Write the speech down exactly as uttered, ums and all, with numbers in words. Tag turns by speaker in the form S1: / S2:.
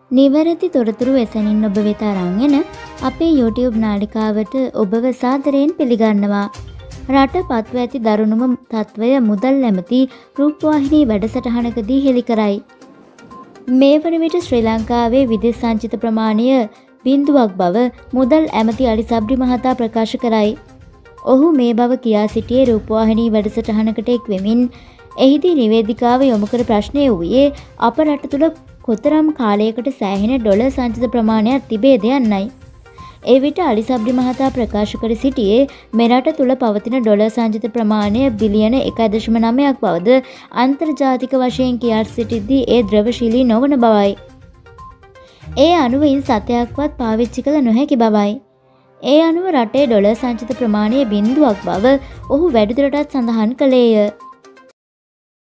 S1: නිවැරදි තොරතුරු එසැනින් ඔබ වෙත අරන් එන අපේ YouTube නාලිකාවට ඔබව සාදරයෙන් පිළිගන්නවා. රට පත්ව ඇති දරුණුම තත්වය මුදල් ඇමති රූපවාහිනී වැඩසටහනකදී හෙළි කරයි. මේ වන විට ශ්‍රී ලංකාවේ විදේශ සංචිත ප්‍රමාණය බිඳුවක් බව මුදල් ඇමති අලි සබ්රි මහතා ප්‍රකාශ කරයි. ඔහු මේ බව කියා සිටියේ රූපවාහිනී වැඩසටහනකට එක් වෙමින් එහිදී නිවේදිකාව යොමු කර ප්‍රශ්නය වූයේ අප රට තුළ කොතරම් කාලයකට සෑහෙන ඩොලර් සංචිත ප්‍රමාණයක් තිබේද යන්නයි. ඒ විට අලි සබ්රි මහතා ප්‍රකාශ කර සිටියේ මෙරට තුළ පවතින ඩොලර් සංචිත ප්‍රමාණය බිලියන එකයි දශම නවයක් බවද අන්තර්ජාතික වශයෙන් කියා සිටිද්දී ඒ ද්‍රවශීලී නොවන බවයි. ඒ අනුව ඉන් සතයක්වත් පාවිච්චි කළ නොහැකි බවයි. ඒ අනුව රටේ ඩොලර් සංචිත ප්‍රමාණය බිඳුවක් බව ඔහු වැඩිදුරටත් සඳහන් කළේය.